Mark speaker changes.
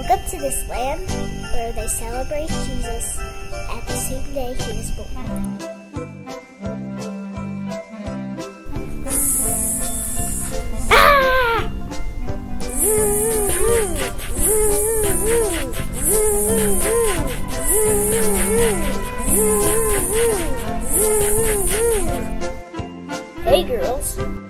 Speaker 1: Welcome to this land where they celebrate Jesus at the same day he was born. Ah! Hey girls.